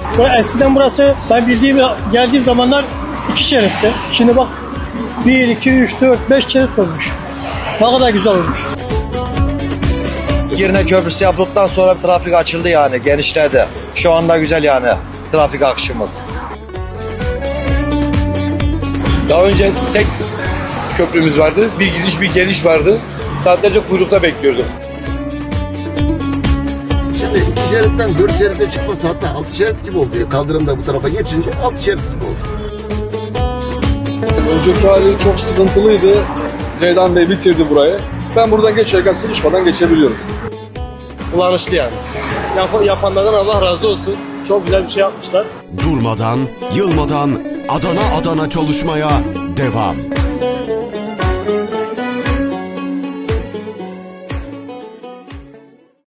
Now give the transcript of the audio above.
Eskiden burası ben geldiğim zamanlar 2 şeritti. Şimdi bak 1, 2, 3, 4, 5 şerit olmuş. Ne kadar güzel olmuş. Girne Köprüsü yapıldıktan sonra trafik açıldı yani, genişledi. Şu anda güzel yani trafik akışımız. Daha önce tek köprümüz vardı. Bir gidiş bir geliş vardı. Saatlerce kuyrukta bekliyorduk. Şimdi 2 şeritten 4 şerite çıkması, hatta 6 şerit gibi oldu. Kaldırımda bu tarafa geçince 6 şerit gibi oldu. Önceki hali çok sıkıntılıydı. Zeydan Bey bitirdi burayı. Ben buradan geçerken sıkışmadan geçebiliyorum. Kullanışlı yani. Yapanlardan Allah razı olsun. Çok güzel bir şey yapmışlar. Durmadan, yılmadan Adana çalışmaya devam.